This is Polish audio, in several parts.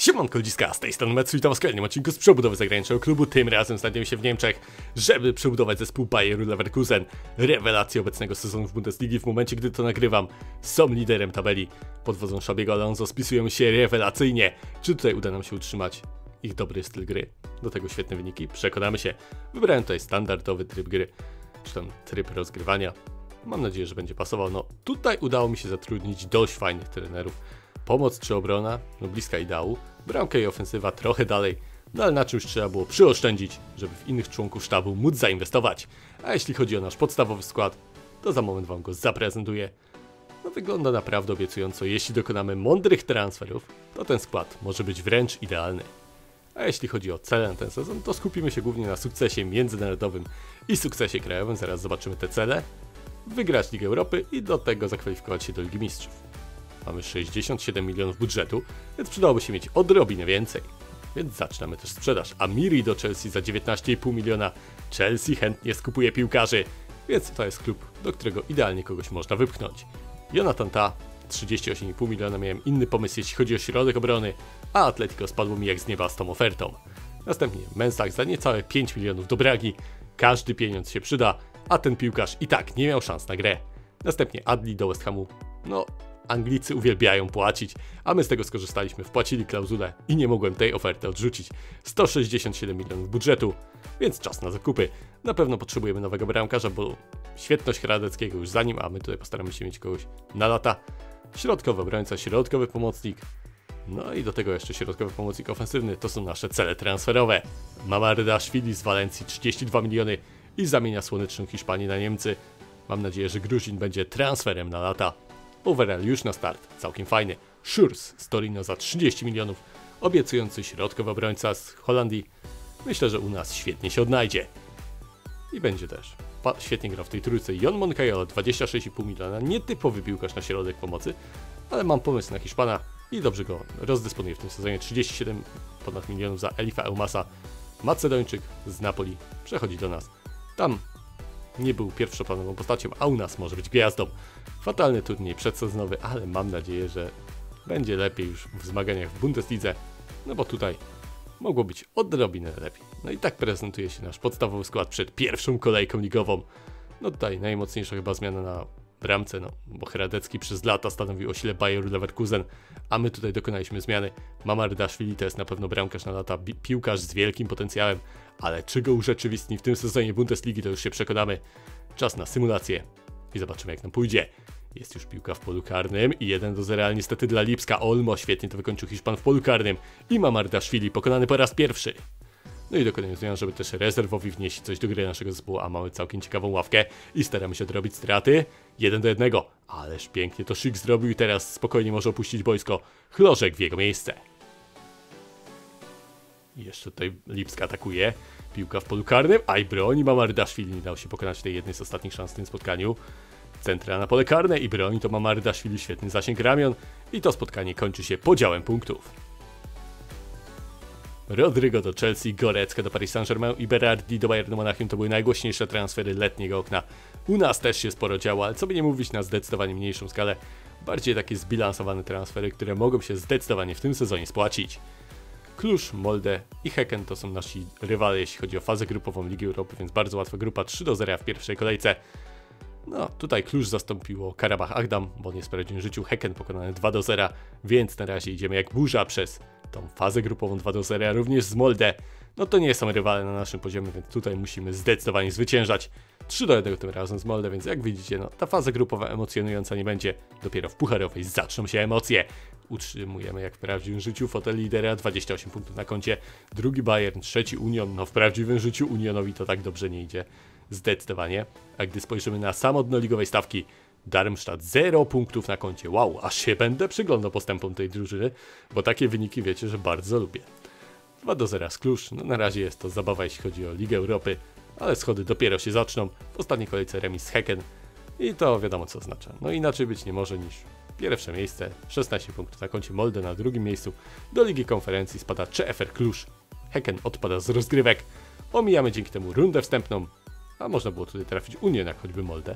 Siemanko ludziska, z tej strony Metsu i witam was w kolejnym odcinku z przebudowy zagranicznego klubu. Tym razem znajdziemy się w Niemczech, żeby przebudować zespół Bayeru Leverkusen. Rewelacje obecnego sezonu w Bundesligi w momencie, gdy to nagrywam, są liderem tabeli. Pod wodzą Xabiego Alonso spisują się rewelacyjnie. Czy tutaj uda nam się utrzymać ich dobry styl gry? Do tego świetne wyniki? Przekonamy się. Wybrałem tutaj standardowy tryb gry, czy tam tryb rozgrywania. Mam nadzieję, że będzie pasował. No tutaj udało mi się zatrudnić dość fajnych trenerów. Pomoc czy obrona? No bliska ideału. Bramka i ofensywa trochę dalej. No ale na czymś trzeba było przyoszczędzić, żeby w innych członków sztabu móc zainwestować. A jeśli chodzi o nasz podstawowy skład, to za moment wam go zaprezentuję. No wygląda naprawdę obiecująco. Jeśli dokonamy mądrych transferów, to ten skład może być wręcz idealny. A jeśli chodzi o cele na ten sezon, to skupimy się głównie na sukcesie międzynarodowym i sukcesie krajowym. Zaraz zobaczymy te cele. Wygrać Ligę Europy i do tego zakwalifikować się do Ligi Mistrzów. Mamy 67 milionów budżetu, więc przydałoby się mieć odrobinę więcej. Więc zaczynamy też sprzedaż. Amiri do Chelsea za 19,5 miliona. Chelsea chętnie skupuje piłkarzy, więc to jest klub, do którego idealnie kogoś można wypchnąć. Jonathan Ta, 38,5 miliona. Miałem inny pomysł, jeśli chodzi o środek obrony, a Atletico spadło mi jak z nieba z tą ofertą. Następnie Mensah za niecałe 5 milionów do Bragi. Każdy pieniądz się przyda, a ten piłkarz i tak nie miał szans na grę. Następnie Adli do West Hamu. No, Anglicy uwielbiają płacić, a my z tego skorzystaliśmy, wpłacili klauzulę i nie mogłem tej oferty odrzucić. 167 milionów budżetu, więc czas na zakupy. Na pewno potrzebujemy nowego bramkarza, bo świetność Hradeckiego już za nim, a my tutaj postaramy się mieć kogoś na lata. Środkowy obrońca, środkowy pomocnik, no i do tego jeszcze środkowy pomocnik ofensywny. To są nasze cele transferowe. Mamardashvili z Walencji 32 miliony i zamienia słoneczną Hiszpanię na Niemcy. Mam nadzieję, że Gruzin będzie transferem na lata. Overall już na start, całkiem fajny. Schurz z Torino za 30 milionów, obiecujący środkowy obrońca z Holandii. Myślę, że u nas świetnie się odnajdzie. I będzie też świetnie grał w tej trójce. Jon Moncayo 26,5 miliona, nietypowy piłkarz na środek pomocy, ale mam pomysł na Hiszpana i dobrze go rozdysponuję w tym sezonie. 37 ponad milionów za Elifa Eumasa. Macedończyk z Napoli przechodzi do nas. Tam nie był pierwszoplanową postacią, a u nas może być gwiazdą. Fatalny turniej przedsezonowy, ale mam nadzieję, że będzie lepiej już w zmaganiach w Bundeslidze, no bo tutaj mogło być odrobinę lepiej. No i tak prezentuje się nasz podstawowy skład przed pierwszą kolejką ligową. No tutaj najmocniejsza chyba zmiana na bramce, no bo Hradecki przez lata stanowił o sile Bayeru Leverkusen, a my tutaj dokonaliśmy zmiany. Mamardashvili to jest na pewno bramkarz na lata, piłkarz z wielkim potencjałem, ale czy go urzeczywistni w tym sezonie Bundesligi, to już się przekonamy. Czas na symulację i zobaczymy, jak nam pójdzie. Jest już piłka w polu karnym i 1-0, ale niestety dla Lipska. Olmo świetnie to wykończył Hiszpan w polu karnym i Mamardashvili pokonany po raz pierwszy. No i dokonujemy zmian, żeby też rezerwowi wnieść coś do gry naszego zespołu, a mamy całkiem ciekawą ławkę i staramy się odrobić straty. 1-1, ależ pięknie to Szyk zrobił i teraz spokojnie może opuścić boisko. Chlożek w jego miejsce. I jeszcze tutaj Lipsk atakuje. Piłka w polu karnym, a i broni Mamardashvili. Nie dał się pokonać tej jednej z ostatnich szans w tym spotkaniu. Centra na pole karne i broni to Mamardashvili, świetny zasięg ramion i to spotkanie kończy się podziałem punktów. Rodrygo do Chelsea, Goretzka do Paris Saint-Germain i Berardi do Bayernu Monachium to były najgłośniejsze transfery letniego okna. U nas też się sporo działo, ale co by nie mówić, na zdecydowanie mniejszą skalę. Bardziej takie zbilansowane transfery, które mogą się zdecydowanie w tym sezonie spłacić. Cluj, Molde i Häcken to są nasi rywale, jeśli chodzi o fazę grupową Ligi Europy, więc bardzo łatwa grupa, 3-0 w pierwszej kolejce. No, tutaj Cluj zastąpiło Karabach Agdam, bo on jest w prawdziwym życiu. Häcken pokonany 2-0, więc na razie idziemy jak burza przez tą fazę grupową 2-0, również z Molde. No to nie są rywale na naszym poziomie, więc tutaj musimy zdecydowanie zwyciężać. 3-1 tym razem z Molde, więc jak widzicie, no ta faza grupowa emocjonująca nie będzie. Dopiero w pucharowej zaczną się emocje. Utrzymujemy jak w prawdziwym życiu fotel lidera, 28 punktów na koncie. Drugi Bayern, trzeci Union. No w prawdziwym życiu Unionowi to tak dobrze nie idzie. Zdecydowanie. A gdy spojrzymy na samo dno ligowej stawki, Darmstadt 0 punktów na koncie. Wow, aż się będę przyglądał postępom tej drużyny, bo takie wyniki wiecie, że bardzo lubię. 2-0 z Cluj. No na razie jest to zabawa, jeśli chodzi o Ligę Europy, ale schody dopiero się zaczną. W ostatniej kolejce remis z Häcken i to wiadomo co oznacza. No inaczej być nie może niż pierwsze miejsce, 16 punktów na koncie. Molde na drugim miejscu. Do Ligi Konferencji spada CFR Cluj. Häcken odpada z rozgrywek. Omijamy dzięki temu rundę wstępną, a można było tutaj trafić Unię, jak choćby Molde.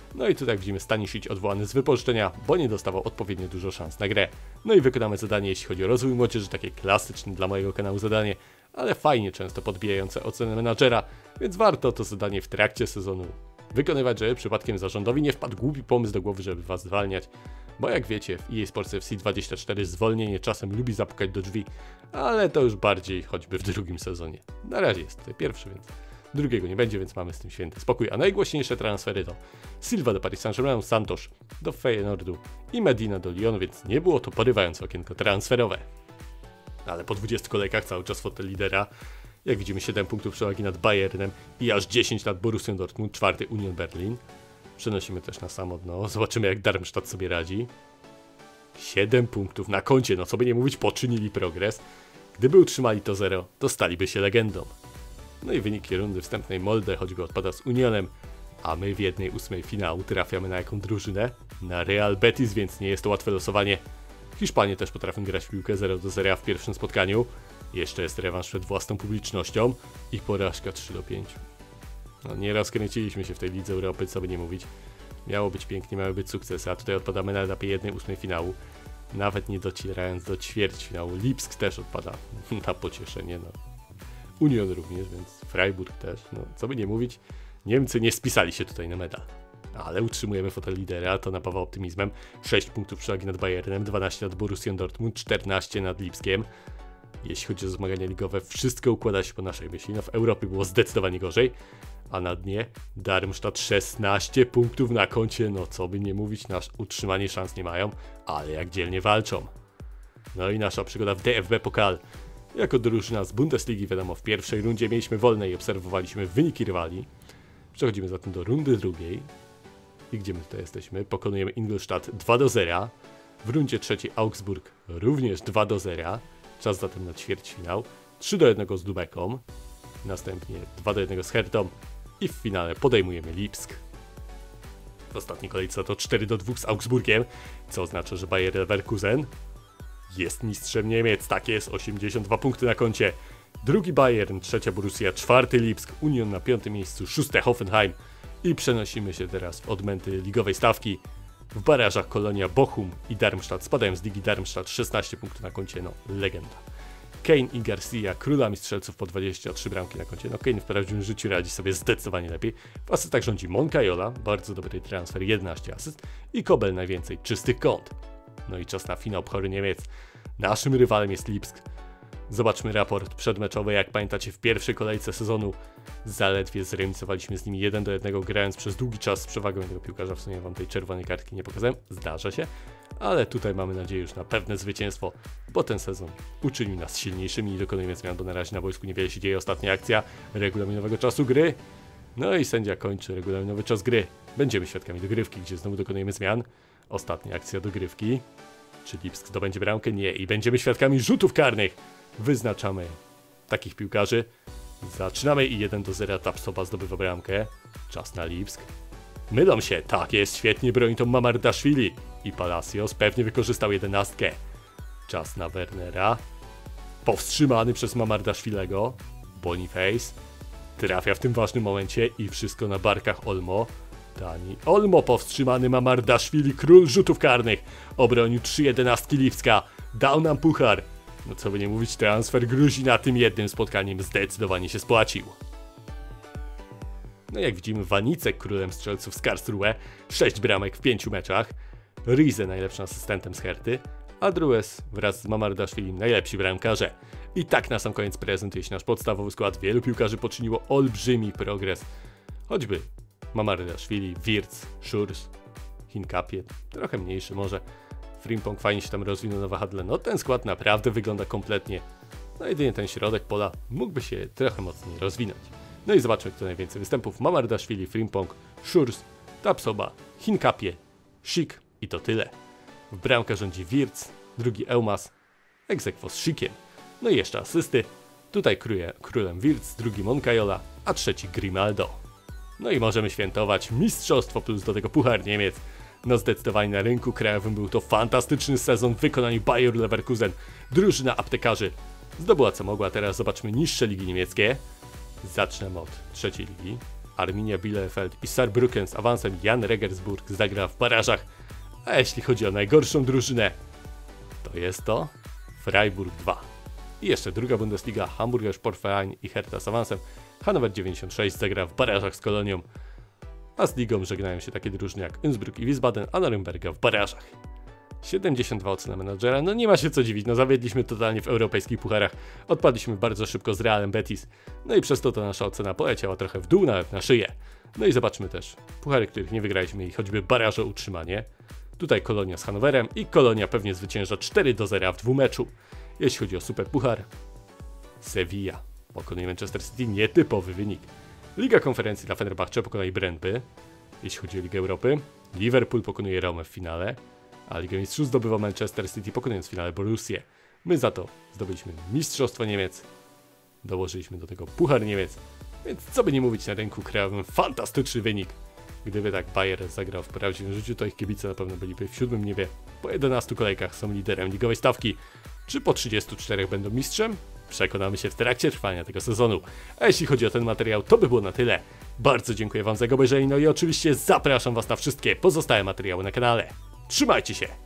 No i tutaj jak widzimy Stanisic odwołany z wypożyczenia, bo nie dostawał odpowiednio dużo szans na grę. No i wykonamy zadanie jeśli chodzi o rozwój młodzieży, takie klasyczne dla mojego kanału zadanie, ale fajnie często podbijające ocenę menadżera, więc warto to zadanie w trakcie sezonu wykonywać, żeby przypadkiem zarządowi nie wpadł głupi pomysł do głowy, żeby was zwalniać. Bo jak wiecie, w EA Sports FC 24 zwolnienie czasem lubi zapukać do drzwi, ale to już bardziej choćby w drugim sezonie. Na razie jest tutaj pierwszy, więc drugiego nie będzie, więc mamy z tym święty spokój. A najgłośniejsze transfery to Silva do Paris Saint-Germain, Santos do Feyenoordu i Medina do Lyonu, więc nie było to porywające okienko transferowe. Ale po 20 kolejkach cały czas fotel lidera. Jak widzimy 7 punktów przewagi nad Bayernem i aż 10 nad Borussią Dortmund, 4 Union Berlin. Przenosimy też na samo dno, zobaczymy jak Darmstadt sobie radzi. 7 punktów na koncie, no co by nie mówić, poczynili progres. Gdyby utrzymali to 0, to staliby się legendą. No i wyniki rundy wstępnej Molde choćby odpada z Unionem, a my w 1/8 finału trafiamy na jaką drużynę? Na Real Betis, więc nie jest to łatwe losowanie. Hiszpanie też potrafią grać w piłkę 0-0 w pierwszym spotkaniu. Jeszcze jest rewanż przed własną publicznością i porażka 3-5. No, nie rozkręciliśmy się w tej Lidze Europy, co by nie mówić. Miało być pięknie, miały być sukcesy, a tutaj odpadamy na etapie 1/8 finału. Nawet nie docierając do ćwierćfinału. Lipsk też odpada na pocieszenie, no. Union również, więc Freiburg też, no co by nie mówić. Niemcy nie spisali się tutaj na medal. Ale utrzymujemy fotel lidera, to napawa optymizmem. 6 punktów przewagi nad Bayernem, 12 nad Borussią Dortmund, 14 nad Lipskiem. Jeśli chodzi o zmagania ligowe, wszystko układa się po naszej myśli. No w Europie było zdecydowanie gorzej. A na dnie Darmstadt 16 punktów na koncie, no co by nie mówić, nasz utrzymanie szans nie mają, ale jak dzielnie walczą. No i nasza przygoda w DFB Pokal. Jako drużyna z Bundesligi, wiadomo, w pierwszej rundzie mieliśmy wolne i obserwowaliśmy wyniki rywali. Przechodzimy zatem do rundy drugiej. I gdzie my tutaj jesteśmy? Pokonujemy Ingolstadt 2-0. W rundzie trzeciej Augsburg również 2-0. Czas zatem na ćwierćfinał. 3-1 z Lubeką. Następnie 2-1 z Hertą. I w finale podejmujemy Lipsk. W ostatniej kolejce to 4-2 z Augsburgiem, co oznacza, że Bayer Leverkusen jest mistrzem Niemiec. Tak jest, 82 punkty na koncie. Drugi Bayern, trzecia Borussia, czwarty Lipsk, Union na 5. miejscu, 6. Hoffenheim. I przenosimy się teraz w odmęty ligowej stawki. W barażach Kolonia Bochum i Darmstadt spadają z ligi. Darmstadt 16 punktów na koncie, no legenda. Kane i Garcia, królami strzelców po 23 bramki na koncie. No Kane w prawdziwym życiu radzi sobie zdecydowanie lepiej. W asystach rządzi Moncayola, bardzo dobry transfer, 11 asyst. I Kobel najwięcej czystych kąt. No i czas na finał Chory Niemiec. Naszym rywalem jest Lipsk. Zobaczmy raport przedmeczowy. Jak pamiętacie, w pierwszej kolejce sezonu zaledwie zremisowaliśmy z nimi 1-1, grając przez długi czas z przewagą jednego piłkarza. W sumie wam tej czerwonej kartki nie pokazałem, zdarza się. Ale tutaj mamy nadzieję już na pewne zwycięstwo, bo ten sezon uczynił nas silniejszymi i dokonujemy zmian, bo na razie na boisku niewiele się dzieje. Ostatnia akcja regulaminowego czasu gry. No i sędzia kończy regulaminowy czas gry. Będziemy świadkami dogrywki, gdzie znowu dokonujemy zmian. Ostatnia akcja dogrywki. Czy Lipsk zdobędzie bramkę? Nie. I będziemy świadkami rzutów karnych. Wyznaczamy takich piłkarzy. Zaczynamy i 1-0. Tapsoba zdobywa bramkę. Czas na Lipsk. Mylą się. Tak jest, świetnie broni to Mamardashvili. I Palacios pewnie wykorzystał 11. Czas na Wernera. Powstrzymany przez Mamardashvilego. Boniface. Trafia w tym ważnym momencie i wszystko na barkach Olmo. Dani Olmo powstrzymany, Mamardashvili, król rzutów karnych. Obronił 3-11 Lipska. Dał nam puchar. No co by nie mówić, transfer Gruzina tym jednym spotkaniem zdecydowanie się spłacił. No jak widzimy, Wanicek królem strzelców z Karlsruhe. 6 bramek w 5 meczach. Rize najlepszym asystentem z Herty. A Drues wraz z Mamardashvilim najlepsi bramkarze. I tak na sam koniec prezentuje się nasz podstawowy skład. Wielu piłkarzy poczyniło olbrzymi progres. Choćby Mamardashvili, Wirtz, Schurz, Hincapie, trochę mniejszy może. Frimpong fajnie się tam rozwinął na wahadle. No ten skład naprawdę wygląda kompletnie. No jedynie ten środek pola mógłby się trochę mocniej rozwinąć. No i zobaczmy, kto najwięcej występów. Mamardashvili, Frimpong, Schurz, Tapsoba, Hincapie, Schick i to tyle. W bramkę rządzi Wirtz, drugi Elmas, ex aequo z Schickiem. No i jeszcze asysty. Tutaj królem Wirtz, drugi Moncayola, a trzeci Grimaldo. No i możemy świętować mistrzostwo plus do tego puchar Niemiec. No zdecydowanie na rynku krajowym był to fantastyczny sezon w wykonaniu Bayer Leverkusen. Drużyna aptekarzy zdobyła co mogła. Teraz zobaczmy niższe ligi niemieckie. Zaczynamy od trzeciej ligi. Arminia Bielefeld i Saarbrücken z awansem Jan Regensburg zagra w barażach. A jeśli chodzi o najgorszą drużynę, to jest to Freiburg 2. I jeszcze druga Bundesliga, Hamburger Sportverein i Hertha z awansem. Hannover 96 zagra w barażach z Kolonią. A z ligą żegnają się takie drużyny jak Innsbruck i Wiesbaden, a Norymberga w barażach. 72 ocena menadżera, no nie ma się co dziwić, no zawiedliśmy totalnie w europejskich pucharach, odpadliśmy bardzo szybko z Realem Betis, no i przez to ta nasza ocena poleciała trochę w dół, nawet na szyję. No i zobaczmy też, puchary, których nie wygraliśmy i choćby baraże o utrzymanie. Tutaj Kolonia z Hannoverem i Kolonia pewnie zwycięża 4-0 w dwumeczu. Jeśli chodzi o superpuchar, Sevilla pokonuje Manchester City, nietypowy wynik. Liga Konferencji dla Fenerbahce pokonuje Brøndby. Jeśli chodzi o Ligę Europy, Liverpool pokonuje Romę w finale, a Ligę Mistrzów zdobywa Manchester City, pokonując w finale Borussię. My za to zdobyliśmy Mistrzostwo Niemiec, dołożyliśmy do tego Puchar Niemiec, więc co by nie mówić, na rynku krajowym fantastyczny wynik. Gdyby tak Bayer zagrał w prawdziwym życiu, to ich kibice na pewno byliby w 7. niebie. Po 11 kolejkach są liderem ligowej stawki. Czy po 34 będą mistrzem? Przekonamy się w trakcie trwania tego sezonu. A jeśli chodzi o ten materiał, to by było na tyle. Bardzo dziękuję wam za jego obejrzenie, no i oczywiście zapraszam was na wszystkie pozostałe materiały na kanale. Trzymajcie się!